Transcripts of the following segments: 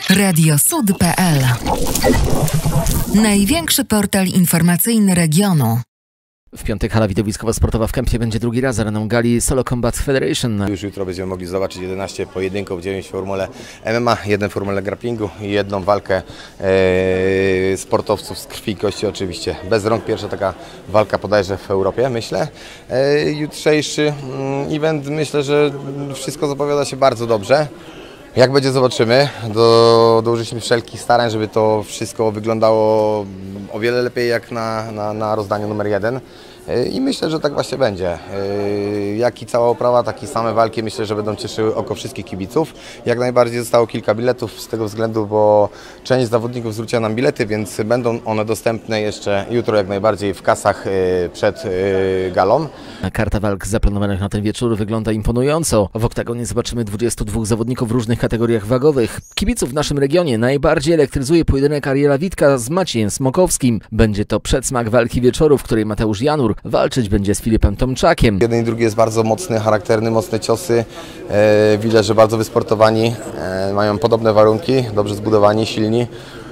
Radiosud.pl. Największy portal informacyjny regionu. W piątek hala widowiskowo-sportowa w Kępie będzie drugi raz areną gali Solo Combat Federation. Już jutro będziemy mogli zobaczyć 11 pojedynków, 9 w formule MMA, 1 w formule grapplingu i 1 walkę sportowców z krwi i kości oczywiście. Bez rąk, pierwsza taka walka bodajże w Europie, myślę. Jutrzejszy event, myślę, że wszystko zapowiada się bardzo dobrze. Jak będzie, zobaczymy. Dołożyliśmy wszelkich starań, żeby to wszystko wyglądało o wiele lepiej jak na rozdaniu numer 1. I myślę, że tak właśnie będzie. Jak i cała oprawa, tak i same walki myślę, że będą cieszyły oko wszystkich kibiców. Jak najbardziej zostało kilka biletów z tego względu, bo część zawodników zwróciła nam bilety, więc będą one dostępne jeszcze jutro jak najbardziej w kasach przed galą. Karta walk zaplanowanych na ten wieczór wygląda imponująco. W oktagonie zobaczymy 22 zawodników w różnych kategoriach wagowych. Kibiców w naszym regionie najbardziej elektryzuje pojedynek Ariela Witka z Maciejem Smokowskim. Będzie to przedsmak walki wieczoru, w której Mateusz Janur walczyć będzie z Filipem Tomczakiem. Jeden i drugi jest bardzo mocny, charakterny, mocne ciosy. Widać, że bardzo wysportowani, mają podobne warunki, dobrze zbudowani, silni.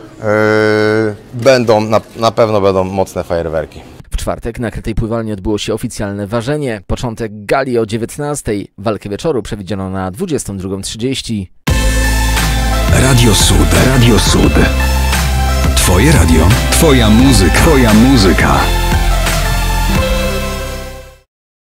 Na pewno będą mocne fajerwerki. W czwartek na Krytej Pływalni odbyło się oficjalne ważenie. Początek gali o 19:00. Walkę wieczoru przewidziano na 22:30. Radio Sud. Radio Sud. Twoje radio, twoja muzyka.